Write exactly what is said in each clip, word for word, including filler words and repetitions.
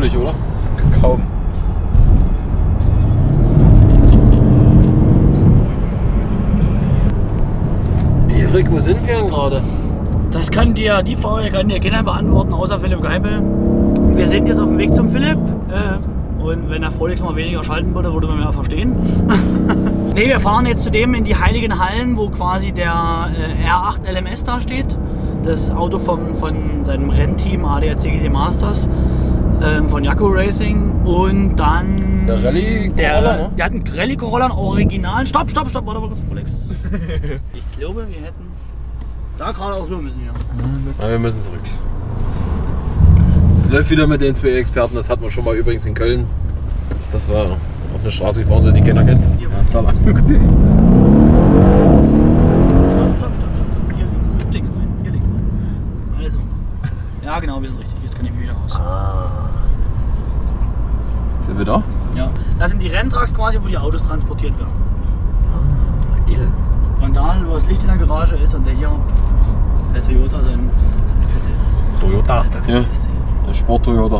üblich, oder? Kaum. Erik, wo sind wir denn gerade? Das kann dir, die Frage kann dir keiner beantworten, außer Philipp Geibel. Wir sind jetzt auf dem Weg zum Philipp. Äh, und wenn der Frolix mal weniger schalten würde, würde man mehr verstehen. Ne, wir fahren jetzt zudem in die Heiligen Hallen, wo quasi der äh, R acht L M S da steht. Das Auto vom, von seinem Rennteam A D A C G T Masters äh, von Jaco Racing. Und dann... Der Rallye der, Corolla, ne? der hat einen Rallye Corolla, einen Original. Stopp, stopp, stopp, warte mal kurz, Frolix. Ich glaube, wir hätten... Da geradeaus rüber müssen wir. Ja, wir müssen zurück. Es läuft wieder mit den zwei Experten, das hatten wir schon mal übrigens in Köln. Das war auf eine Straße gefahren, so die keiner kennt. Ja, da lang. Stopp, stopp, stopp, stopp, stopp. Hier links, links rein, hier links rein. Also. Ja genau, wir sind richtig. Jetzt kann ich mich wieder raus. Ah. Sind wir da? Ja. Das sind die Renntrucks quasi, wo die Autos transportiert werden. Ah, edel. Und da, wo das Licht in der Garage ist und der hier, der Toyota, sein, seine fette Toyota. Das Ja. ist die. Der Sport Toyota.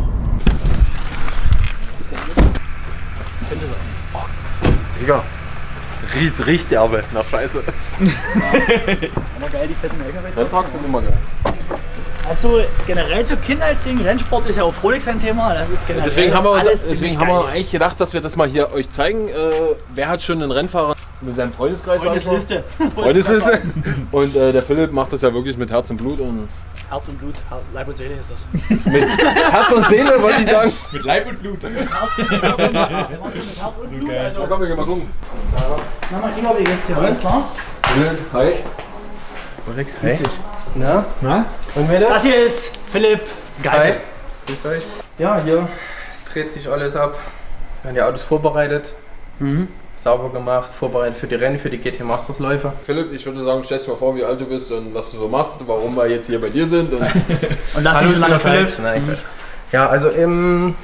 Könnte sein. Oh, Digga. Ries, riecht derbe. Na scheiße. Ja. Aber geil, die fetten L K W. Renntrucks sind immer geil. Achso, generell so Kindheitsding, Rennsport ist ja auch Frolix ein Thema. Das ist generell Deswegen haben wir, uns, alles deswegen ziemlich haben wir geil. eigentlich gedacht, dass wir das mal hier euch zeigen. Äh, wer hat schon einen Rennfahrer mit seinem Freundeskreis? Freundesliste. Freundesliste. Und äh, der Philipp macht das ja wirklich mit Herz und Blut. Und Herz und Blut, Leib und Seele ist das. mit Herz und Seele wollte ich sagen. Mit Leib und Blut. Mit Herz und Blut, also. So, komm, wir gehen mal gucken. Na, mein Lieber, wie geht's dir? Alles klar? Hi. Alex, hi. Na? Na? Und wer Das das? hier ist Philipp Hi. Geil. Grüß euch. Ja, hier dreht sich alles ab. Wir haben die Autos vorbereitet, Mhm. sauber gemacht, vorbereitet für die Rennen, für die G T Masters Läufe. Philipp, ich würde sagen, stell dir mal vor, wie alt du bist und was du so machst, warum wir jetzt hier bei dir sind. Und Und lass Hallo, nicht so lange ich bin der Zeit. Philipp. Nein, Quatsch. Ja, also im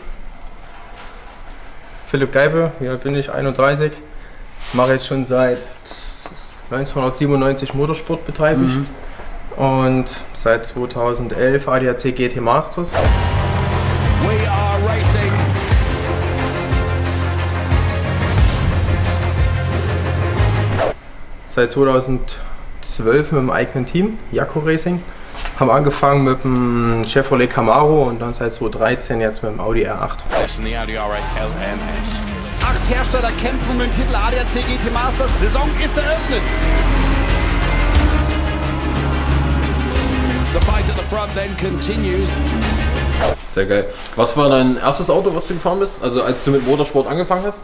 Philipp Geibel, hier bin ich einunddreißig, mache jetzt schon seit neunzehnhundertsiebenundneunzig Motorsport betreibe ich. Mhm. Und seit zweitausendelf A D A C G T Masters. We are racing. Seit zweitausendzwölf mit dem eigenen Team, Jaco Racing. Haben angefangen mit dem Chevrolet Camaro und dann seit zweitausenddreizehn jetzt mit dem Audi R acht. Yes, in the Audi R eight L M S. Acht Hersteller kämpfen um den Titel A D A C G T Masters. Saison ist eröffnet. The fight at the front then continues. sehr geil. Was war dein erstes Auto, was du gefahren bist? Also als du mit Motorsport angefangen hast?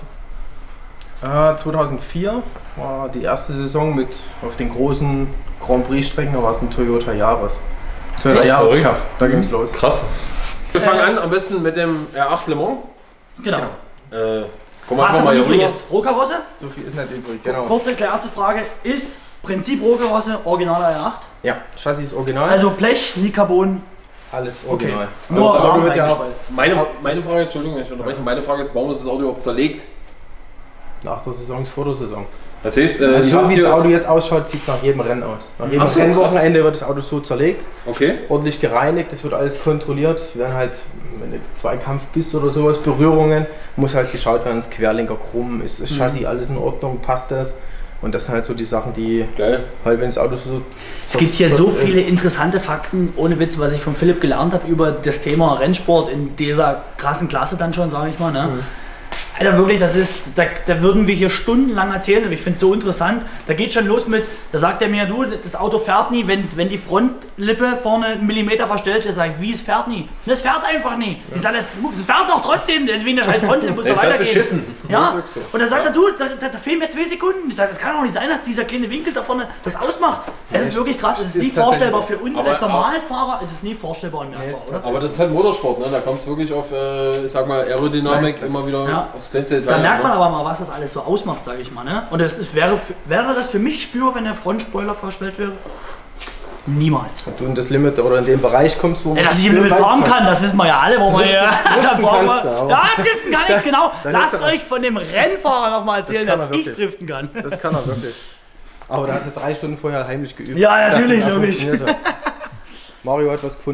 Äh, zweitausendvier war die erste Saison mit auf den großen Grand Prix Strecken, da war es ein Toyota Yaris. Toyota Echt? Yaris Verrückt. Cup, da ging's los. Krass. Wir fangen an am besten mit dem R acht Le Mans. Genau. Äh, komm Was einfach mal davon hier übrig rüber. ist, Rohkarosse? So viel ist nicht übrig, genau. Kurze, erste Frage. Ist Prinzip Rohkarosse original R acht? Ja, Chassis ist original, Also Blech, nie Carbon. alles Okay. original. Nur das Auto Rahmen wird ja eingeschweißt. Meine, meine Frage, Entschuldigung, wenn ich unterbreche, meine Frage ist, warum ist das Auto überhaupt zerlegt? nach der Saison ist vor der Saison. Das heißt, äh, Also ihr so habt wie das hier- Auto jetzt ausschaut, sieht es nach jedem Rennen aus. Nach jedem Ach so, Rennwochenende wird das Auto so zerlegt, Okay. ordentlich gereinigt, das wird alles kontrolliert. Wir werden halt, wenn du Zweikampf bist oder sowas, Berührungen, muss halt geschaut werden, ist Querlenker krumm, ist das Chassis alles in Ordnung, passt das? Und das sind halt so die Sachen, die Geil. halt, wenn das Auto so... Es gibt hier so ist- viele interessante Fakten, ohne Witz, was ich von Philipp gelernt habe über das Thema Rennsport in dieser krassen Klasse dann schon, sage ich mal. Ne? Mhm. Alter, wirklich, das ist, da, da würden wir hier stundenlang erzählen, aber ich finde es so interessant. Da geht schon los mit, da sagt er mir, du, das Auto fährt nie, wenn, wenn die Frontlippe vorne einen Millimeter verstellt ist. Sag ich, wie, es fährt nie? Das fährt einfach nie. Ich sage, das, das fährt doch trotzdem, wegen der scheiß Frontlippe muss Der doch ist halt weitergehen. beschissen. Ja, Das ist wirklich so. und dann sagt er, du, da, da, da fehlen mir zwei Sekunden. Ich sage, das kann doch nicht sein, dass dieser kleine Winkel da vorne das ausmacht. Es ist wirklich krass, es ist ist nie tatsächlich- vorstellbar für uns Aber- als normalen Fahrer, ist es nie vorstellbar und merkbar, oder? Aber das ist halt Motorsport, ne? Da kommt es wirklich auf, äh, ich sag mal, Aerodynamik Kleinste. immer wieder Ja. aufs kleinste Da Detail. merkt man ne? aber mal, was das alles so ausmacht, sage ich mal. Ne? Und es ist, wäre, für- wäre das für mich spürbar, wenn der Frontspoiler verstellt wäre? Niemals. Du in das Limit oder in den Bereich kommst, wo Ja, man dass ich im Limit fahren kann, das wissen wir ja alle, wo wir ja, da driften brauchen kannst du, wir, aber- ja, driften kann ich, genau. da Lasst ist er- euch von dem Rennfahrer nochmal erzählen, Das dass kann er ich wirklich. driften kann. Das kann er wirklich. Aber da hast du drei Stunden vorher heimlich geübt. Ja, dass natürlich, das auch logisch. funktioniert hat. Mario hat was gefunden.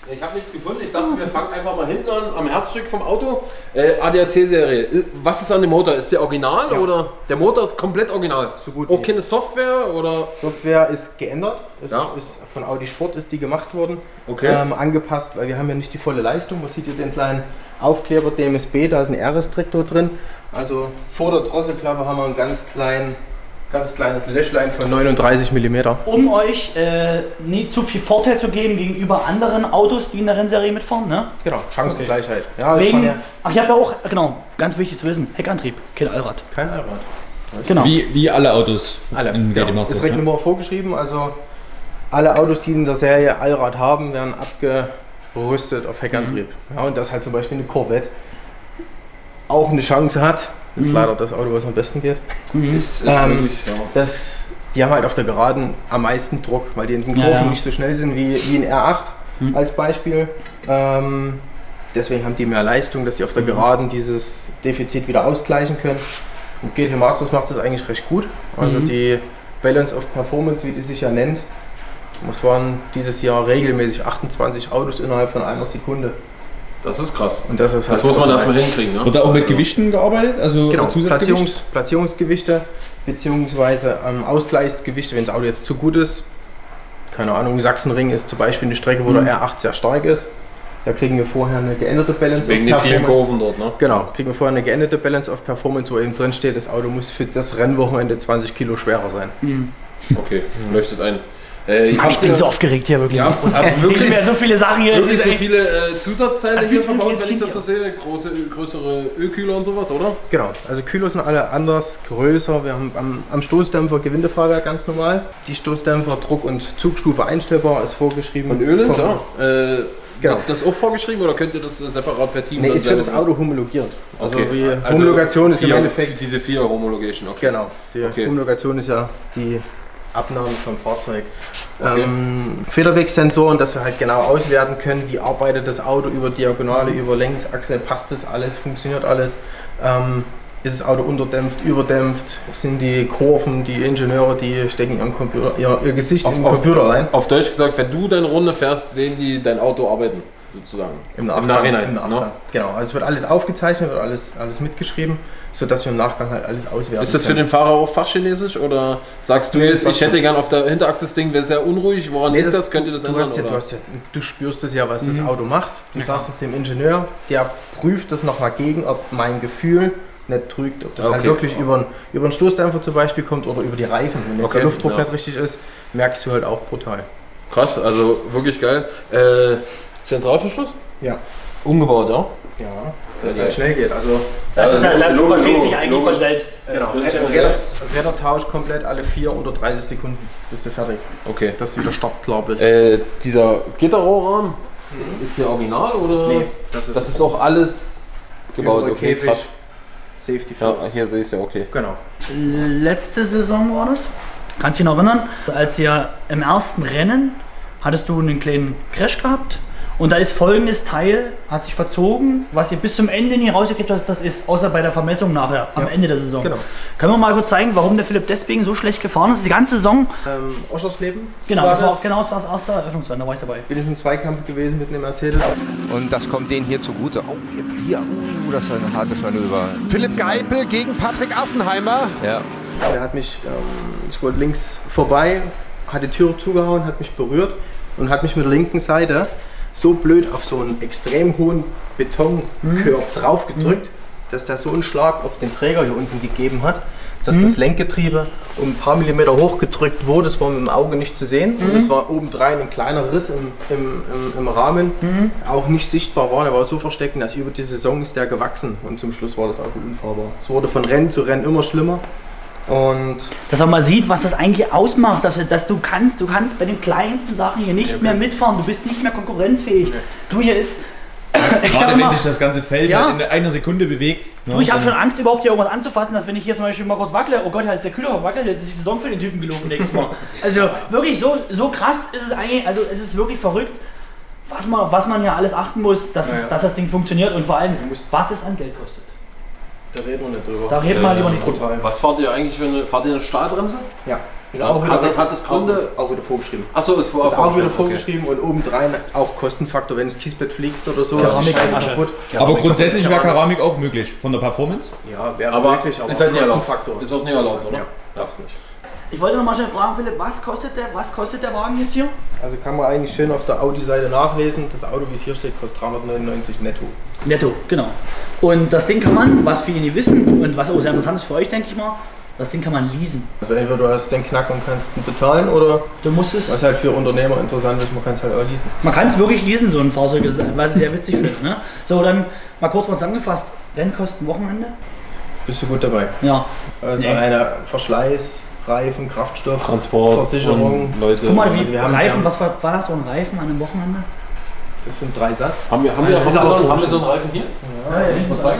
Ich habe nichts gefunden. Ich dachte, wir fangen einfach mal hinten an, am Herzstück vom Auto. Äh, A D A C-Serie. Was ist an dem Motor? Ist der original ja. oder? Der Motor ist komplett original. So gut. Auch keine Software oder? Software ist geändert. Es ja. ist von Audi Sport ist die gemacht worden. Okay. Ähm, angepasst, weil wir haben ja nicht die volle Leistung. Man sieht hier den kleinen Aufkleber D M S B, da ist ein R S-Traktor drin. Also vor der Drosselklappe haben wir einen ganz kleinen Ganz kleines Löchlein von neununddreißig Millimeter. Um euch äh, nicht zu viel Vorteil zu geben gegenüber anderen Autos, die in der Rennserie mitfahren, ne? Genau, Chancengleichheit. Okay. Ja, Wegen, ja ach, ich habe ja auch, genau, ganz wichtig zu wissen, Heckantrieb, kein Allrad. Kein Allrad. Genau. Wie, wie alle Autos alle. in genau. Masters. Ist Reglement vorgeschrieben, also alle Autos, die in der Serie Allrad haben, werden abgerüstet auf Heckantrieb. Mhm. Ja, und dass halt zum Beispiel eine Corvette auch eine Chance hat. Das ist mhm. leider das Auto, was am besten geht. Mhm. Ist, ist ähm, wirklich, ja. das, die haben halt auf der Geraden am meisten Druck, weil die in den Kurven ja, ja. nicht so schnell sind wie, wie ein R acht mhm. als Beispiel. Ähm, deswegen haben die mehr Leistung, dass die auf der Geraden dieses Defizit wieder ausgleichen können. Und G T Masters macht das eigentlich recht gut. Also mhm. die Balance of Performance, wie die sich ja nennt, das waren dieses Jahr regelmäßig achtundzwanzig Autos innerhalb von einer Sekunde. Das ist krass. Und das ist halt das muss man erstmal hinkriegen. Ne? Wird da auch mit also. Gewichten gearbeitet? Also genau, Zusatzgewicht? Platzierungs Platzierungsgewichte beziehungsweise ähm, Ausgleichsgewichte, wenn das Auto jetzt zu gut ist. Keine Ahnung, Sachsenring ist zum Beispiel eine Strecke, wo mhm. der R acht sehr stark ist. Da kriegen wir vorher eine geänderte Balance Wegen of Performance. Wegen den vielen Kurven dort, ne? Genau, kriegen wir vorher eine geänderte Balance of Performance, wo eben drin steht, das Auto muss für das Rennwochenende zwanzig Kilo schwerer sein. Mhm. Okay, leuchtet ein. Äh, Mann, ich bin so aufgeregt hier, wirklich. Ja, und wirklich ich so viele Sachen hier. Wirklich so viele äh, Zusatzteile hier verbaut, wenn ich das so sehe. Große, größere Ölkühler und sowas, oder? Genau, also Kühler sind alle anders, größer. Wir haben am, am Stoßdämpfer Gewindefahrwerk ganz normal. Die Stoßdämpfer Druck- und Zugstufe einstellbar ist vorgeschrieben. Von Öhlins, ja. Äh, genau. Das auch vorgeschrieben oder könnt ihr das separat per Team? Nee, ist für das Auto homologiert. Also okay. wie also Homologation ist vier, im Endeffekt... Diese vier Homologation, okay. Genau, die okay. Homologation ist ja die Abnahme vom Fahrzeug. Okay. Ähm, Federwegsensoren, dass wir halt genau auswerten können, wie arbeitet das Auto über Diagonale, mhm. über Längsachse, passt das alles, funktioniert alles. Ähm, ist das Auto unterdämpft, überdämpft, sind die Kurven, die Ingenieure, die stecken ihren Computer, ihr, ihr Gesicht auf, in den auf, Computer rein. Auf Deutsch gesagt, wenn du deine Runde fährst, sehen die dein Auto arbeiten, sozusagen. Im Nachgang. Im Nachhinein. Im Nachgang. Ne? Genau, also es wird alles aufgezeichnet, wird alles, alles mitgeschrieben, sodass wir im Nachgang halt alles auswerten. Ist das für den Fahrer auch Fachchinesisch oder sagst du nee, jetzt, ich hätte gern auf der Hinterachse das Ding, wäre sehr unruhig, woran nee, liegt das, das? Könnt ihr das du ändern? Hast ja, du, hast ja, du spürst es ja, was mhm. das Auto macht. Du ja. sagst es dem Ingenieur, der prüft das nochmal gegen, ob mein Gefühl nicht trügt, ob das okay. halt wirklich über, einen, über einen Stoßdämpfer zum Beispiel kommt oder über die Reifen. Wenn jetzt okay. der Luftdruck ja. nicht richtig ist, merkst du halt auch brutal. Krass, also wirklich geil. Äh, Zentralverschluss? Ja. Umgebaut, ja? Ja, sehr, sehr schnell geht. Also, das, ist, das Logo, versteht sich eigentlich Logo. Von selbst. Genau, Räder, Rädertausch komplett alle vier unter dreißig Sekunden bist du fertig. Okay. Dass du wieder startklar bist. Äh, dieser Gitterrohrrahmen, mhm. ist der original oder? Nee, das ist, das ist auch alles gebaut. Okay, Käfig, Safety First. Ja, hier sehe ich es ja, okay. Genau. Letzte Saison war das. Kannst du dich noch erinnern? Als ihr im ersten Rennen hattest du einen kleinen Crash gehabt. Und da ist folgendes Teil, hat sich verzogen, was ihr bis zum Ende nie rausgekriegt habt, das ist, außer bei der Vermessung nachher, am ja. Ende der Saison. Genau. Können wir mal kurz zeigen, warum der Philipp deswegen so schlecht gefahren ist, die ganze Saison? Ähm, Oschersleben. Genau, das war, genau, das war das erste Eröffnungsrennen, da war ich dabei. Bin ich im Zweikampf gewesen mit einem Mercedes. Und das kommt denen hier zugute. Oh, jetzt hier, uh, das war ein hartes Manöver. Philipp Geipel gegen Patrick Assenheimer. Ja. Er hat mich, ähm, ich wollte links vorbei, hat die Türe zugehauen, hat mich berührt und hat mich mit der linken Seite so blöd auf so einen extrem hohen Betonkörb mhm. drauf gedrückt, mhm. dass der so einen Schlag auf den Träger hier unten gegeben hat, dass mhm. das Lenkgetriebe um ein paar Millimeter hochgedrückt wurde. Das war mit dem Auge nicht zu sehen. Mhm. Und es war obendrein ein kleiner Riss im, im, im, im Rahmen, mhm. auch nicht sichtbar war. Der war so versteckt, dass über die Saison ist der gewachsen und zum Schluss war das Auto unfahrbar. Es wurde von Rennen zu Rennen immer schlimmer. Und dass man mal sieht, was das eigentlich ausmacht, dass, dass du kannst, du kannst bei den kleinsten Sachen hier nicht ja, mehr mitfahren, du bist nicht mehr konkurrenzfähig. Ja. Du, hier ist, ich gerade wenn sich das ganze Feld ja. halt in einer Sekunde bewegt. Du, ich habe schon Angst, überhaupt hier irgendwas anzufassen, dass wenn ich hier zum Beispiel mal kurz wackele, oh Gott, da ist der Kühler wackelt, jetzt ist die Saison für den Typen gelaufen nächstes Mal. Also wirklich so, so krass ist es eigentlich, also es ist wirklich verrückt, was man, was man hier alles achten muss, dass, ja, ja. Es, dass das Ding funktioniert und vor allem, was es an Geld kostet. Da reden wir nicht drüber. Da reden wir lieber nicht drüber. Was fahrt ihr eigentlich für eine, fahrt ihr eine Stahlbremse? Ja. Ist auch wieder, das hat das Gründe auch, auch wieder vorgeschrieben. Achso, ist, vor, ist auch wieder vorgeschrieben okay. Und obendrein auch Kostenfaktor, wenn das Kiesbett fliegst oder so. Keramik, kaputt. Aber grundsätzlich wäre Keramik auch möglich, von der Performance? Ja, wäre aber möglich, aber ist halt nicht erlaubt. Faktor. Ist auch nicht erlaubt, oder? Ja, darf's nicht. Ich wollte noch mal schnell fragen, Philipp, was kostet der, was kostet der Wagen jetzt hier? Also kann man eigentlich schön auf der Audi-Seite nachlesen. Das Auto, wie es hier steht, kostet dreihundertneunundneunzig netto. Netto, genau. Und das Ding kann man, was viele nicht wissen und was auch sehr interessant ist für euch, denke ich mal, das Ding kann man leasen. Also entweder du hast den Knack und kannst ihn bezahlen oder du musst es, was halt für Unternehmer interessant ist, man kann es halt auch leasen. Man kann es wirklich leasen, so ein Fahrzeug, was ich sehr witzig finde. Ne? So, dann mal kurz mal zusammengefasst. Rennkosten Wochenende? Bist du gut dabei? Ja. Also nee. Eine Verschleiß, Reifen, Kraftstoff, Transport, Versicherung. Leute. Guck mal, wie also wir haben, Reifen, wir haben, was war, war das so ein Reifen an einem Wochenende? Das sind drei Satz. Haben wir, haben wir, haben wir, so, haben wir so einen Reifen hier? Ja, ja, ich muss sagen.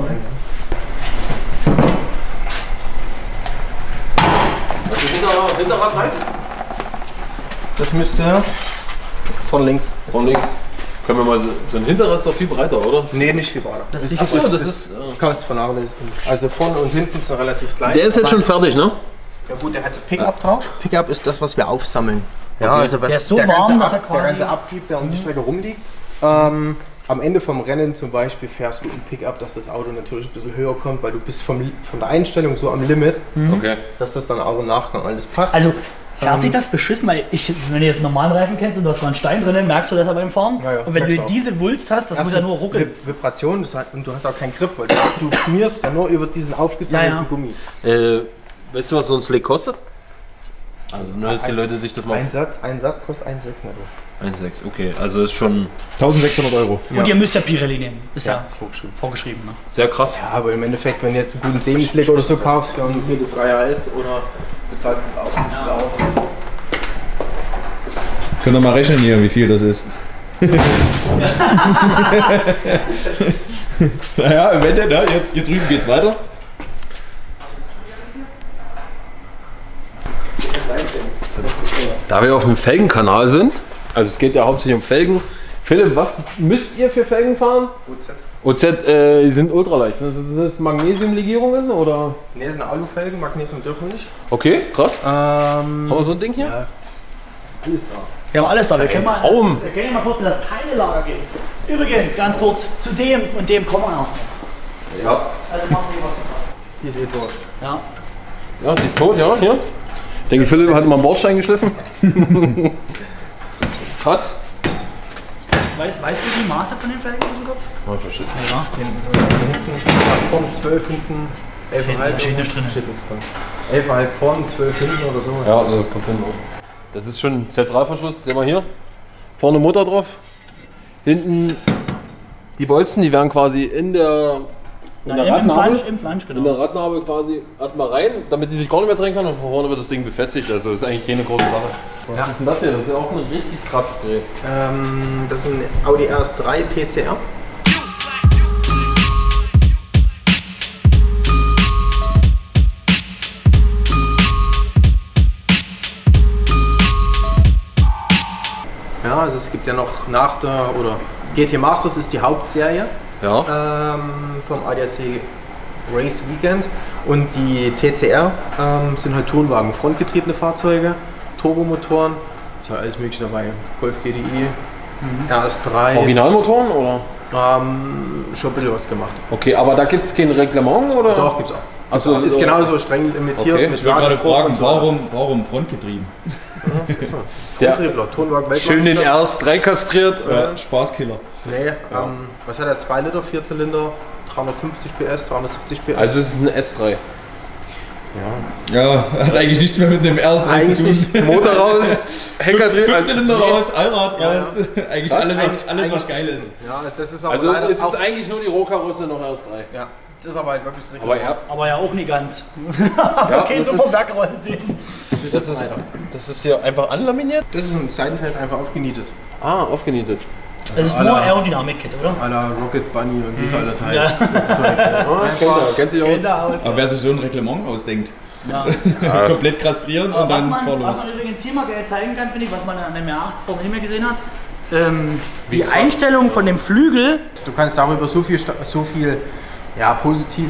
Was ist hinter, Hinterradreifen? Das müsste von links. Von links. Können wir mal so, so ein Hinterrad ist doch viel breiter, oder? Nee, nicht viel breiter. Das ist, Achso, das, das ist. Ich kann es vernachlässigen. Also vorne und hinten sind relativ gleich. Der ist jetzt schon fertig, ne? Ja gut, der hat Pickup drauf. Pickup ist das, was wir aufsammeln. Ja, okay. also was der ist so der warm, ganze, dass er Ab, quasi der ganze Abtrieb, der um die Strecke rumliegt. Ähm, am Ende vom Rennen zum Beispiel fährst du im Pickup, dass das Auto natürlich ein bisschen höher kommt, weil du bist vom, von der Einstellung so am Limit, mhm. okay. dass das dann auch im Nachgang alles passt. Also fährt sich das beschissen, weil ich, wenn du jetzt einen normalen Reifen kennst und du hast mal einen Stein drin, merkst du das ja beim Fahren. Ja, ja, und wenn du diese Wulst hast, das Erstens muss ja nur ruckeln. Vibration das hat, und du hast auch keinen Grip, weil du, du schmierst ja nur über diesen aufgesammelten ja, ja. Gummi. Äh, weißt du, was so ein Slick kostet? Also nur, dass die Leute sich das mal... Ein Satz, ein Satz kostet eins Komma sechs netto. eins Komma sechs, okay. Also ist schon... eintausendsechshundert Euro. Und ja. ihr müsst ja Pirelli nehmen. Ist ja, ja ist vorgeschrieben. vorgeschrieben ne? Sehr krass. Ja, aber im Endeffekt, wenn du jetzt einen guten Semi-Slick oder so kaufst für einen G T drei R S oder bezahlst du es auch, musst du aus. Könnt ihr mal rechnen hier, wie viel das ist. Naja, im Ende, ne? hier, hier drüben geht's weiter. Da wir auf dem Felgenkanal sind, also es geht ja hauptsächlich um Felgen. Philipp, was müsst ihr für Felgen fahren? O Z. O Z, äh, die sind ultraleicht. Das ist Magnesiumlegierungen oder? Ne, das sind Alufelgen, Magnesium dürfen wir nicht. Okay, krass. Ähm, Haben wir so ein Ding hier? Ja. Alles da. Wir haben alles da. Wir können, mal, Traum. wir können ja mal kurz in das Teilelager gehen. Übrigens, ganz kurz, zu dem und dem kommen wir erst. Ja. Also machen wir was du passt. Die ist eh durch. Ja. Ja, die ist tot, ja, hier. Ich denke, Philipp hat mal einen Bordstein geschliffen. Krass. Weißt, weißt du die Maße von den Felgen aus dem Kopf? Oh, ich verstehe. Ja. Hinten, vorne zwölf, hinten elf Komma fünf. Steht nicht drin. elf Komma fünf vorne, zwölf hinten oder so. Ja, also das kommt hin. Das ist schon Z drei Verschluss, sehen wir hier. Vorne Motor drauf. Hinten die Bolzen, die werden quasi in der, in der Im Radnabe, Flansch, im Flansch, genau. in der Radnabe quasi erstmal rein, damit die sich gar nicht mehr drehen kann und von vorne wird das Ding befestigt. Also das ist eigentlich keine große Sache. Was Ja. ist denn das hier? Das ist ja auch ein richtig krasses Gerät. Ähm, das ist ein Audi R S drei T C R. Ja, also es gibt ja noch nach der, oder G T Masters ist die Hauptserie Ja. ähm, vom A D A C Race Weekend und die T C R ähm, sind halt Tourenwagen, frontgetriebene Fahrzeuge, Turbomotoren, ist halt alles mögliche dabei, Golf G T I, mhm. R S drei. Originalmotoren oder? Ähm, schon ein bisschen was gemacht. Okay, aber da gibt es kein Reglement oder? Doch, gibt's auch. Also ist genauso streng limitiert. Okay. Mit Ich wollte gerade Wagen, fragen, und so. warum, warum frontgetrieben? Der- Fronttriebler, Turnwagen Schön den R S drei kastriert. Ja. Spaßkiller. Nee, ähm, was hat er? zwei Liter, vier Zylinder, dreihundertfünfzig P S, dreihundertsiebzig P S. Also es ist ein S drei. Ja, hat eigentlich nichts mehr mit dem R S drei zu tun. Eigentlich Motor raus, Henker drin. Fünfzylinder raus, Allrad Ja, raus. Eigentlich Was? alles, was, Eigentlich- alles, was eigentlich- geil ist. Ja, das ist aber Also leider es ist auch, eigentlich nur die Rohkarosse noch R S drei. ja, das ist aber halt wirklich richtig. Aber ja, Aber ja auch nie ganz. ja Okay, das, so vom ist, Berg rollen sehen. das, ist, das ist hier einfach anlaminiert. Das ist ein Seitenteil, ist einfach aufgenietet. Ah, aufgenietet. Das ist à nur la- Aerodynamik-Kit, oder? A la Rocket Bunny und wie es alles heißt. Ja. Das Zeug. Ah, kennt er, kennt sich aus. Kennt er aus. Aber wer sich so ein Reglement ausdenkt, Ja. komplett kastrieren Aber und was dann man, vorlos. was man übrigens hier mal zeigen kann, finde ich, was man an dem R acht vorne nicht mehr gesehen hat, ähm, die Einstellung von dem Flügel. Du kannst darüber so viel, sta- so viel ja, positiv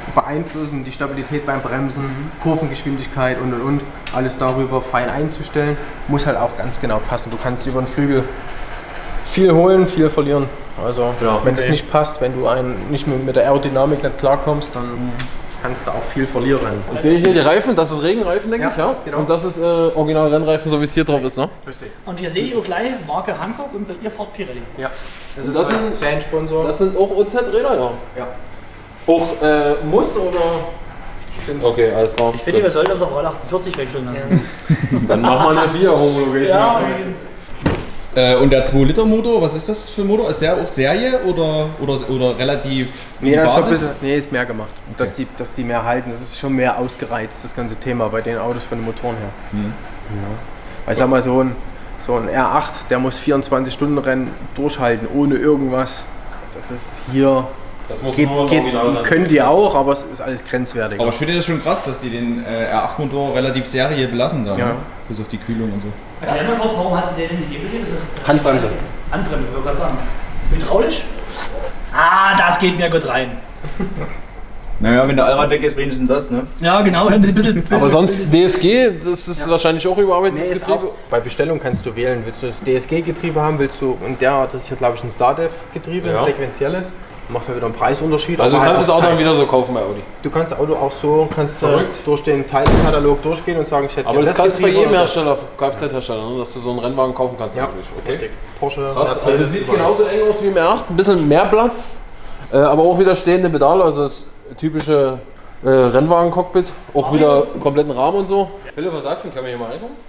beeinflussen, die Stabilität beim Bremsen, Kurvengeschwindigkeit und und und, alles darüber fein einzustellen, muss halt auch ganz genau passen. Du kannst über den Flügel viel holen, viel verlieren. Also ja, wenn okay. das nicht passt, wenn du einen nicht mit, mit der Aerodynamik nicht klarkommst, dann mhm. kannst du auch viel verlieren. Ich sehe hier die Reifen, das ist Regenreifen, denke ja, ich, ja. Genau. Und das ist äh, original Rennreifen, so wie es hier drauf ist, ne? Richtig. Und hier sehe ich auch gleich Marke Hankook und ihr fahrt Pirelli. Ja. Das, also das sind sein Sponsor. Das sind auch O Z-Räder, ja. Ja. Auch äh, muss oder? Sind okay, alles klar. Ich finde, wir sollten das auf Roll achtundvierzig wechseln lassen. Dann machen wir eine vier Homologation. Ja, Äh, und der zwei Liter Motor, was ist das für ein Motor? Ist der auch Serie oder, oder, oder relativ nee, das Basis? Ist bisschen, nee, ist mehr gemacht. Okay. Dass, die, dass die mehr halten, das ist schon mehr ausgereizt, das ganze Thema bei den Autos von den Motoren her. Mhm. Ja. Weil ich sag mal, so ein, so ein R acht, der muss vierundzwanzig Stunden Rennen durchhalten, ohne irgendwas. Das ist hier... Das muss geht, nur geht, sein. Können die auch, aber es ist alles grenzwertig. Aber ich finde das schon krass, dass die den äh, R acht Motor relativ Serie belassen da, ja. ne? Bis auf die Kühlung und so. Erklär mal kurz, warum hatten der denn die Hebel? Das ist Handbremse. Handbremse, ich würde gerade sagen. Hydraulisch? Ah, das geht mir gut rein. Naja, wenn der Allrad weg ist, wenigstens das, ne? Ja, genau. Ein bisschen, aber sonst D S G, das ist ja. wahrscheinlich auch überarbeitetes nee, Getriebe. Bei Bestellung kannst du wählen, willst du das D S G-Getriebe haben, willst du, und der, das ist hier glaube ich ein S A D E V-Getriebe, ja. ein sequenzielles. Macht ja wieder einen Preisunterschied. Also du halt kannst das Auto dann wieder so kaufen bei Audi? Du kannst das Auto auch so, kannst äh, durch den Teilekatalog durchgehen und sagen, ich hätte aber das, das kannst du bei jedem Hersteller, Kfz-Hersteller, ne? Dass du so einen Rennwagen kaufen kannst. Ja, okay. richtig. Porsche, krass, also das sieht genauso eng aus wie im R acht, ein bisschen mehr Platz, äh, aber auch wieder stehende Pedale, also das typische äh, Rennwagen-Cockpit, auch oh, wieder kompletten Rahmen und so. Philipp, was sagst du, können wir hier mal reinkommen?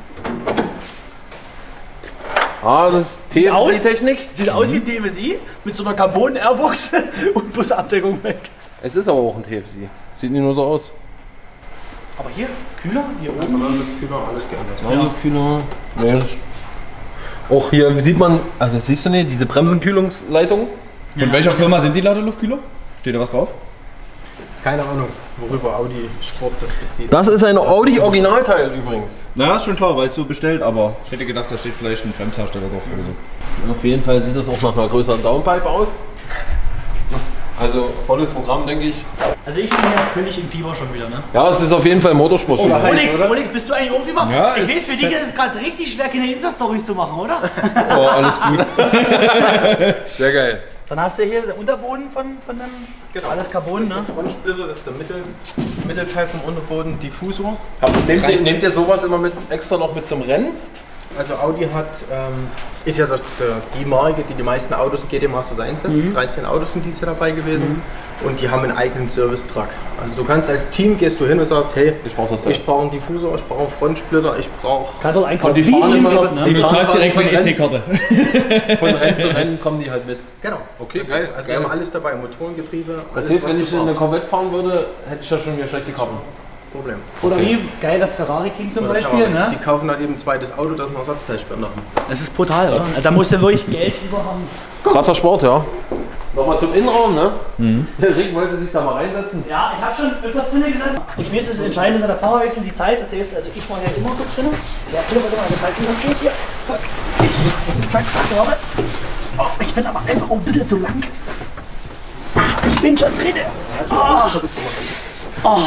Ah, das ist T F S I-Technik. Sieht aus wie ein T F S I mit so einer Carbon-Airbox und Busabdeckung weg. Es ist aber auch ein T F S I. Sieht nicht nur so aus. Aber hier, Kühler, hier oben. Ja, das Kühler, alles geändert. Ja, das Kühler. Nee, das auch hier sieht man, also das siehst du nicht, diese Bremsenkühlungsleitung. Von ja. welcher Firma sind die Ladeluftkühler? Steht da was drauf? Keine Ahnung, worüber Audi Sport das bezieht. Das ist ein Audi Originalteil übrigens. Na, ist schon klar, weil es so bestellt, aber ich hätte gedacht, da steht vielleicht ein Fremdhersteller drauf oder so. Auf jeden Fall sieht das auch nach einer größeren Downpipe aus. Also volles Programm, denke ich. Also ich bin ja völlig im Fieber schon wieder, ne? Ja, es ist auf jeden Fall Motorsport. Oh, Rolex, Rolex, bist du eigentlich auch Fieber? Ja, ich weiß, für dich ist es gerade richtig schwer, keine Insta-Stories zu machen, oder? Oh, alles gut. Sehr geil. Dann hast du hier den Unterboden von, von dem, genau. alles Carbon, das ist ne? der Frontsplitter, das ist der Mittel, Mittelteil vom Unterboden, Diffusor. Nehmt ihr, nehmt ihr sowas immer mit extra noch mit zum Rennen? Also Audi hat, ähm, ist ja der, der, die Marke, die die meisten Autos in G T Masters einsetzt. Mhm. dreizehn Autos sind dies Jahr dabei gewesen. Mhm. Und die haben einen eigenen Service-Truck. Also du kannst als Team, gehst du hin und sagst, hey, ich brauche brauch einen Diffusor, ich brauche einen Frontsplitter, ich brauche... Kannst du einkaufen. Und die fahren immer, Job, ne? Die du zahlst direkt eine E C-Karte. Von Rennen zu Rennen kommen die halt mit. Genau. Okay, geil. Also geil. die haben alles dabei, Motorengetriebe, alles. Das heißt, wenn ich in eine Corvette fahren würde, hätte ich da schon wieder schlechte Karten. Problem. Oder wie geil das Ferrari-Team zum Oder Beispiel, Ferrari. ne? Die kaufen halt eben ein zweites Auto, das einen Ersatzteilspender haben. Das ist brutal, oder? Da musst du wirklich Geld über haben. Krasser Sport, ja. Nochmal zum Innenraum, ne? Mhm. Der Rick wollte sich da mal reinsetzen. Ja, ich habe schon öfters drinnen gesessen. Ich weiß, das Entscheidende ist an der Fahrerwechsel, die Zeit. Das heißt, also ich war ja immer gut drin. Der Philipp hat mal gezeigt, wie das geht hier. Zack. Zack, zack, warte. Oh, ich bin aber einfach auch ein bisschen zu lang. Ich bin schon drin. Oh. Oh.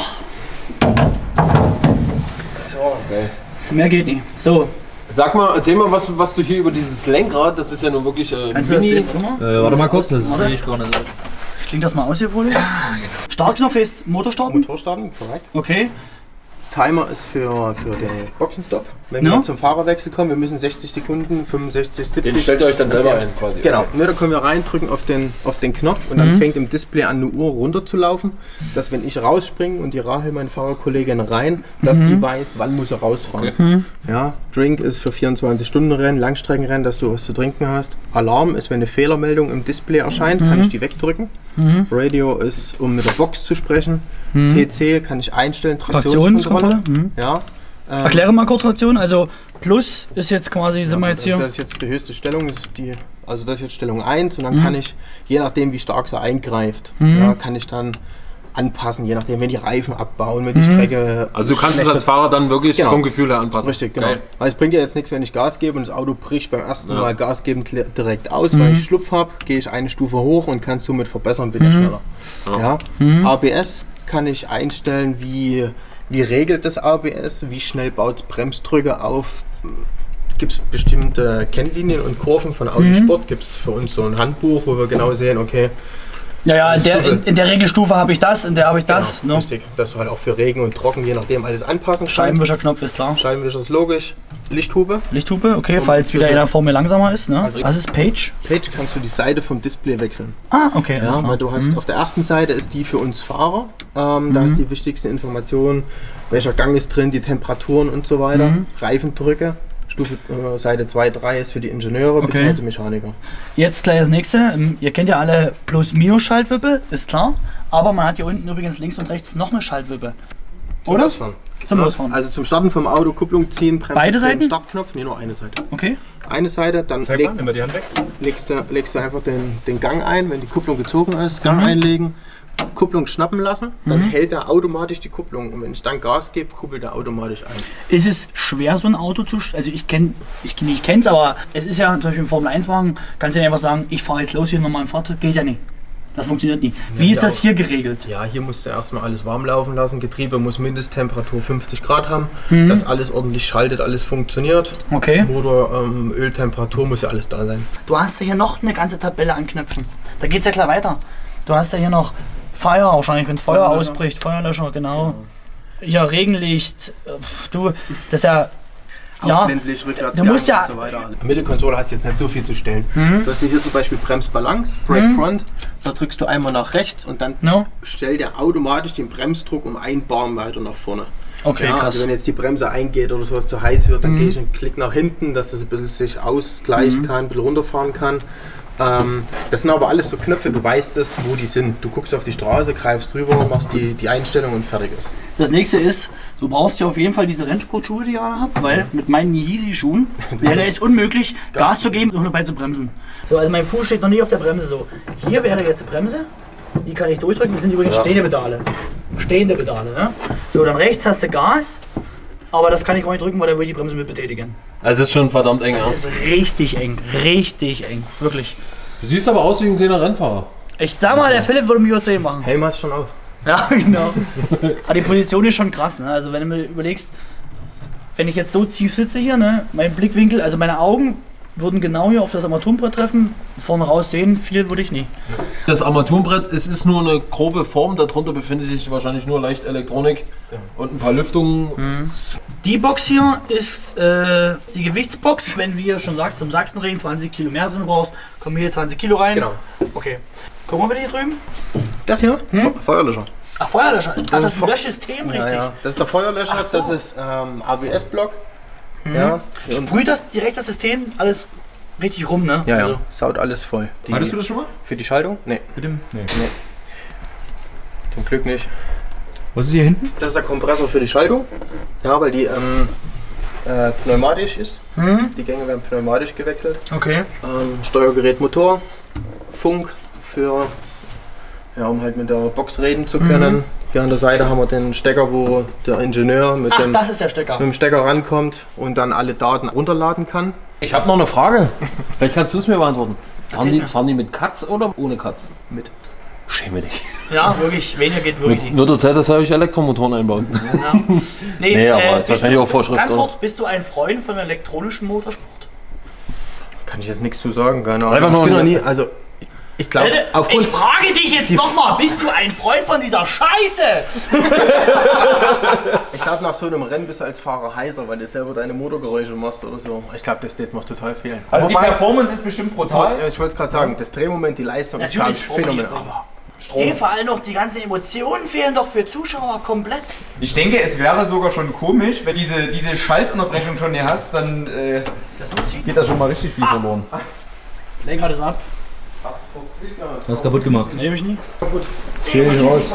So, okay. Mehr geht nicht. So. Sag mal, erzähl mal, was, was du hier über dieses Lenkrad, das ist ja nun wirklich äh, Mini. Warte mal, äh, warte mal kurz, das sehe ich gar nicht. Ich klinge das mal aus hier, Folie. Startknopf ist Motor starten? Motor starten, korrekt. Okay. Timer ist für, für den Boxenstopp. Wenn no? wir zum Fahrerwechsel kommen, wir müssen sechzig Sekunden, fünfundsechzig, siebzig. Den stellt ihr euch dann selber ein quasi. Genau, ne, da können wir rein, drücken auf den, auf den Knopf und dann mhm. fängt im Display an, eine Uhr runter zu laufen, dass wenn ich rausspringe und die Rahel, meine Fahrerkollegin, rein, dass mhm. die weiß, wann muss er rausfahren. Okay. Mhm. Ja, Drink ist für vierundzwanzig Stunden Rennen, Langstreckenrennen, dass du was zu trinken hast. Alarm ist, wenn eine Fehlermeldung im Display erscheint, mhm. kann ich die wegdrücken. Mhm. Radio ist, um mit der Box zu sprechen. Mhm. T C kann ich einstellen, Traktionskontrolle. Mhm. Ja. Ähm, Erkläre mal kurz Traktion, also Plus ist jetzt quasi, sind ja, wir jetzt hier... Das ist jetzt die höchste Stellung, das ist die, also das ist jetzt Stellung eins und dann mhm. kann ich, je nachdem wie stark sie eingreift, mhm. ja, kann ich dann anpassen, je nachdem, wenn die Reifen abbauen, wenn die mhm. Strecke... Also du kannst es als Fahrer dann wirklich genau. vom Gefühl her anpassen. Richtig, genau. Geil. Weil es bringt ja jetzt nichts, wenn ich Gas gebe und das Auto bricht beim ersten ja. Mal Gas geben direkt aus, mhm. weil ich Schlupf habe, gehe ich eine Stufe hoch und kann es somit verbessern, bin ich mhm. schneller. Ja. Ja. Mhm. A B S kann ich einstellen, wie, wie regelt das A B S, wie schnell baut es Bremsdrücke auf. Gibt es bestimmte Kennlinien und Kurven von Autosport, mhm. gibt es für uns so ein Handbuch, wo wir genau sehen, okay, ja, ja, in der, in, in der Regelstufe habe ich das, in der habe ich das. Genau, ne? Richtig, dass du halt auch für Regen und Trocken, je nachdem, alles anpassen kannst. Scheibenwischerknopf ist klar. Scheibenwischer ist logisch. Lichthupe. Lichthupe, okay, falls wieder einer vor mir langsamer ist. Ne? Also was ist Page? Page kannst du die Seite vom Display wechseln. Ah, okay. Ja, weil du hast mhm. auf der ersten Seite ist die für uns Fahrer. Ähm, mhm. Da ist die wichtigste Information, welcher Gang ist drin, die Temperaturen und so weiter, mhm. Reifendrücke. Stufe äh, Seite zwei, drei ist für die Ingenieure okay. bzw. Mechaniker. Jetzt gleich das nächste. Ihr kennt ja alle Plus-Minus-Schaltwippe, ist klar. Aber man hat hier unten übrigens links und rechts noch eine Schaltwippe. Zum Oder? Losfahren. Zum Losfahren. Also zum Starten vom Auto, Kupplung ziehen, Bremse Beide ziehen, Seiten? Startknopf, nee, nur eine Seite. Okay. Eine Seite, dann Zeig leg, mal, nimm mal die Hand weg. legst, du, legst du einfach den, den Gang ein, wenn die Kupplung gezogen ist, Gang mhm. einlegen. Kupplung schnappen lassen, dann mhm. hält er automatisch die Kupplung und wenn ich dann Gas gebe, kuppelt er automatisch ein. Ist es schwer, so ein Auto zu... Also ich kenne ich, ich kenne es, aber es ist ja zum Beispiel im Formel eins Wagen, kannst du ja einfach sagen, ich fahre jetzt los hier nochmal ein Fahrzeug, geht ja nicht. Das funktioniert nicht. Wie ja, ist das hier geregelt? Ja, hier musst du erstmal alles warm laufen lassen. Getriebe muss Mindesttemperatur fünfzig Grad haben, mhm. dass alles ordentlich schaltet, alles funktioniert. Okay. Motor, ähm, Öltemperatur muss ja alles da sein. Du hast ja hier noch eine ganze Tabelle an Knöpfen. Da geht es ja klar weiter. Du hast ja hier noch Feuer, wahrscheinlich, wenn es Feuer Feuerlöscher. ausbricht, Feuerlöscher, genau. Ja, Regenlicht, du, das ist ja... Ja, blindlich, rückwärts, du musst ja, und so weiter. Mittelkonsole hast du jetzt nicht so viel zu stellen. Mhm. Du hast hier zum Beispiel Bremsbalance, Brake mhm. Front. Da drückst du einmal nach rechts und dann no. stellt er automatisch den Bremsdruck um einen Bar weiter nach vorne. Okay, ja, krass. Also wenn jetzt die Bremse eingeht oder sowas zu heiß wird, dann mhm. gehe ich einen Klick nach hinten, dass es ein bisschen sich ausgleichen mhm. kann, ein bisschen runterfahren kann. Ähm, das sind aber alles so Knöpfe, du weißt es, wo die sind. Du guckst auf die Straße, greifst drüber, machst die, die Einstellung und fertig ist. Das nächste ist, du brauchst ja auf jeden Fall diese Rennsportschuhe, die ich gerade habe, weil mit meinen Yeezy-Schuhen wäre es unmöglich, Gas, Gas zu geben, ohne dabei zu bremsen. So, also mein Fuß steht noch nie auf der Bremse so. Hier wäre jetzt die Bremse, die kann ich durchdrücken, das sind übrigens ja. stehende Pedale. Stehende Pedale, ne? So, dann rechts hast du Gas, aber das kann ich auch nicht drücken, weil da will ich die Bremse mit betätigen. Also es ist schon verdammt eng. Das ist richtig eng, richtig eng, wirklich. Du siehst aber aus wie ein kleiner Rennfahrer. Ich sag mal, der Philipp würde mich über zehn machen. Helm hast schon auf. Ja, genau. Aber die Position ist schon krass, ne? Also wenn du mir überlegst, wenn ich jetzt so tief sitze hier, ne, mein Blickwinkel, also meine Augen würden genau hier auf das Armaturenbrett treffen, vorne raus sehen, viel würde ich nie. Das Armaturenbrett, es ist nur eine grobe Form, darunter befindet sich wahrscheinlich nur leicht Elektronik ja. und ein paar Lüftungen. Mhm. Die Box hier ist äh, die Gewichtsbox. Wenn wir schon sagst, zum Sachsenring zwanzig Kilo mehr drin brauchst, kommen hier zwanzig Kilo rein. Genau. Okay. Gucken wir bitte hier drüben. Das hier? Hm? Feuerlöscher. Ach, Feuerlöscher. Ach, das, das ist ein Löschsystem, richtig? Ja, ja. Das ist der Feuerlöscher, so. Das ist ähm, A B S-Block. Mhm. Ja. Sprüht das direkt das System alles richtig rum, ne? Ja, ja. Also. Saut alles voll. Die, Hattest du das schon mal? Für die Schaltung? Nee. Mit dem? Nee. nee. Zum Glück nicht. Was ist hier hinten? Das ist der Kompressor für die Schaltung. Ja, weil die ähm, äh, pneumatisch ist. Mhm. Die Gänge werden pneumatisch gewechselt. Okay. Ähm, Steuergerät, Motor, Funk für, ja, um halt mit der Box reden zu können. Mhm. Hier an der Seite haben wir den Stecker, wo der Ingenieur mit, Ach, dem, das ist der Stecker. mit dem Stecker rankommt und dann alle Daten runterladen kann. Ich habe noch eine Frage. Vielleicht kannst du es mir beantworten. Fahren die, fahren die mit Katz oder ohne Katz? Mit. Schäme dich. Ja, wirklich. Weniger geht wirklich nicht. Wird der Zeit, dass ich Elektromotoren einbauen. Ja. Nee, nee, aber äh, ist wahrscheinlich du, auch Vorschrift. Ganz oder? kurz, bist du ein Freund von elektronischen Motorsport? Kann ich jetzt nichts zu sagen, keine Ahnung. Einfach nur ich bin noch nie, also ich glaube, ich frage dich jetzt nochmal, bist du ein Freund von dieser Scheiße? Ich glaube, nach so einem Rennen bist du als Fahrer heißer, weil du selber deine Motorgeräusche machst oder so. Ich glaube, das Date macht total fehlen. Also Wobei, die Performance ist bestimmt brutal. Ich wollte es gerade sagen, das Drehmoment, die Leistung ist, glaube ich, phänomenal. Hey, vor allem noch die ganzen Emotionen fehlen doch für Zuschauer komplett. Ich denke, es wäre sogar schon komisch, wenn diese, diese Schaltunterbrechung schon hier hast, dann äh, das geht da schon mal richtig viel ah. verloren. Leg mal das ab. Hast du das Gesicht gemacht? Hast kaputt gemacht. Nee, ich nie. Kaputt. Schäl dich raus.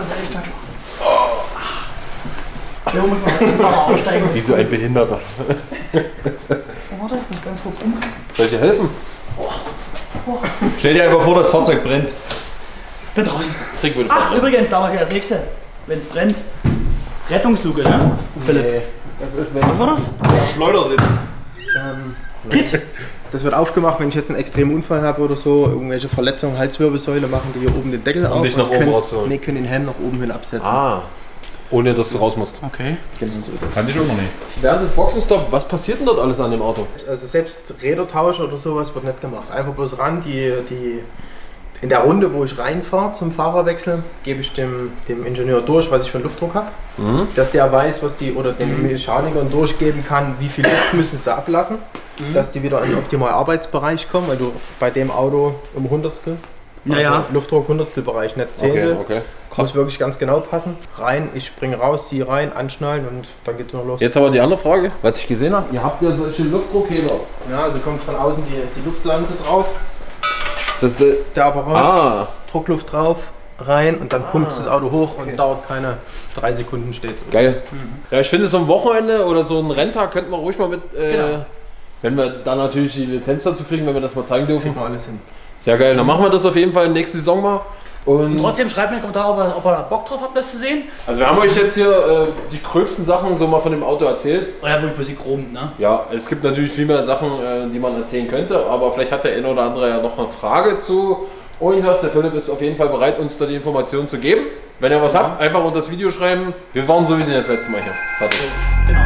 Wie so ein Behinderter. Oh, warte, ich muss ganz kurz um. Soll ich dir helfen? Oh. Oh. Stell dir einfach vor, das Fahrzeug brennt. Bin draußen. Trick würde Ach, übrigens, da war hier das nächste. Wenn es brennt. Rettungsluke, ne? Philipp. Nee, das ist, wenn, Was war das? Schleudersitz. ähm, Kit. das wird aufgemacht, wenn ich jetzt einen extremen Unfall habe oder so, irgendwelche Verletzungen, Halswirbelsäule, machen die hier oben den Deckel auf. nicht nach und oben können, rausholen. Nee, können den Helm nach oben hin absetzen. Ah. Ohne dass du raus musst. Okay. Genau so ist es. Kann ich auch noch nicht. Während des Boxenstopp, was passiert denn dort alles an dem Auto? Also selbst Rädertausch oder sowas wird nicht gemacht. Einfach bloß ran, die, die in der Runde, wo ich reinfahre zum Fahrerwechsel, gebe ich dem, dem Ingenieur durch, was ich für einen Luftdruck habe. Mhm. Dass der weiß, was die, oder den Mechanikern durchgeben kann, wie viel Luft müssen sie ablassen, mhm. dass die wieder in den optimalen Arbeitsbereich kommen, weil du bei dem Auto um Hundertstel, Ja, also ja. Luftdruck Hundertstelbereich, nicht Zehntel. Okay, okay. Muss wirklich ganz genau passen. Rein, ich springe raus, zieh rein, anschnallen und dann geht's noch los. Jetzt aber die andere Frage, was ich gesehen habe. Ihr habt ja solche Luftdruckheber. Ja, also kommt von außen die, die Luftlanze drauf, Das ist, äh, der Apparat, ah, Druckluft drauf, rein und dann pumpt das Auto hoch und dauert keine drei Sekunden steht's. geil. Ja, ich finde so ein Wochenende oder so ein Renntag könnten wir ruhig mal mit, äh, Genau. wenn wir dann natürlich die Lizenz dazu kriegen, wenn wir das mal zeigen dürfen. Kriegen wir alles hin. Sehr geil, dann machen wir das auf jeden Fall nächste Saison mal. Und Trotzdem schreibt mir in den Kommentar, ob ihr, ob ihr da Bock drauf habt, das zu sehen. also wir haben euch jetzt hier äh, die gröbsten Sachen so mal von dem Auto erzählt. Oder wirklich bloß die Chrom, ne? Ja, es gibt natürlich viel mehr Sachen, äh, die man erzählen könnte, aber vielleicht hat der eine oder andere ja noch eine Frage zu irgendwas. Der Philipp ist auf jeden Fall bereit, uns da die Informationen zu geben. Wenn ihr was habt, einfach unter das Video schreiben. Wir waren sowieso das letzte Mal hier. Fertig. Genau.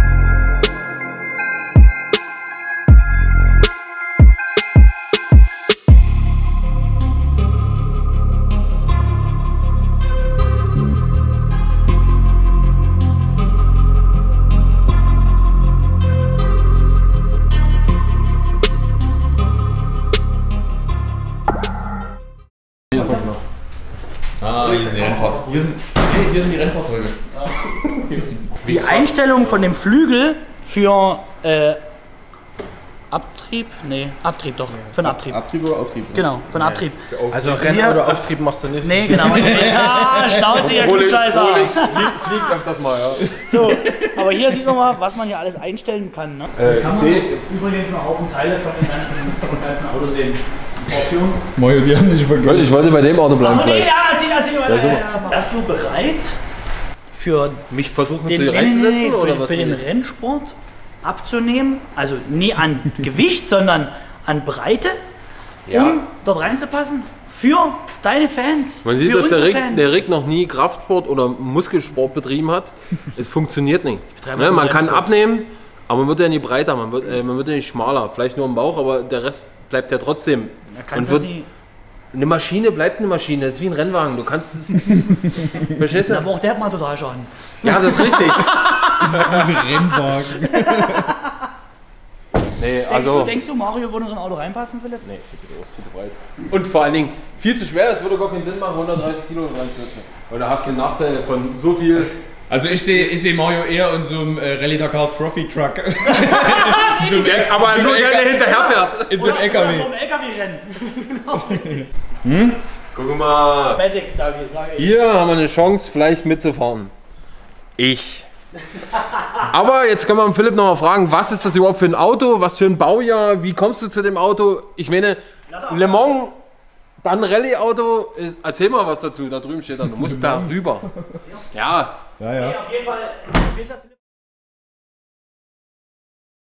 Ah, hier sind die Rennfahrzeuge. Hier sind, hey, hier sind die Rennfahrzeuge. Die Einstellung von dem Flügel für äh, Abtrieb? Nee, Abtrieb doch. Für den Abtrieb. Abtrieb oder Auftrieb? Genau, für den Abtrieb. Also Renn- Hier- oder Auftrieb machst du nicht. Nee, genau. Ja, Schnauze, ihr Klugscheißer. Fliegt, fliegt auf das mal, ja. So, aber hier sieht man mal, was man hier alles einstellen kann. Ne? Äh, ich sehe, Übrigens noch Haufen Teile von dem ganzen, vom ganzen Auto sehen. Option. Mario, die haben nicht verglichen. ich wollte bei dem Auto bleiben Achso, nee, gleich. ja, erzähl, erzähl weiter. Ja, super. Ja, ja. Wärst du bereit für Mich versuchen den, zu nee, nee, reinzusetzen nee, oder für, was? für den Rennsport abzunehmen? Also nie an Gewicht, sondern an Breite, Ja. um dort reinzupassen? Für deine Fans. Man sieht, für dass der unsere Rick, Fans. der Rick noch nie Kraftsport oder Muskelsport betrieben hat. Es funktioniert nicht. betreibe Ne, nur man kann Rennsport. abnehmen, aber man wird ja nicht breiter, man wird, äh, man wird ja nicht schmaler. Vielleicht nur im Bauch, aber der Rest bleibt ja trotzdem. Da Und kannst wird, du sie, eine Maschine bleibt eine Maschine, das ist wie ein Rennwagen. Du kannst es. Verstehst du? aber auch der hat mal total Schaden. Ja, das ist richtig. Ein Rennwagen. Nee, Denkst, also. du, denkst du, Mario würde in so ein Auto reinpassen, Philipp? Nee, viel zu groß, viel zu breit. Und vor allen Dingen viel zu schwer, es würde gar keinen Sinn machen, hundertdreißig Kilo dran zu sitzen. Weil da hast du den Nachteil von so viel. Also ich sehe ich seh Mario eher in so einem äh, Rallye Dakar Trophy Truck. in so einem, Ja, aber nur der, der hinterherfährt. in so einem L K W. Vom L K W-Rennen. Genau. Guck mal. Medic, da sage ich. Hier haben wir eine Chance, vielleicht mitzufahren. Ich. Aber jetzt können wir den Philipp noch mal fragen, was ist das überhaupt für ein Auto, was für ein Baujahr, wie kommst du zu dem Auto? Ich meine, Le Mans, dann Rallye-Auto, erzähl mal was dazu, da drüben steht er, du musst da rüber. Ja. Ja, ja. Auf jeden Fall, ich weiß,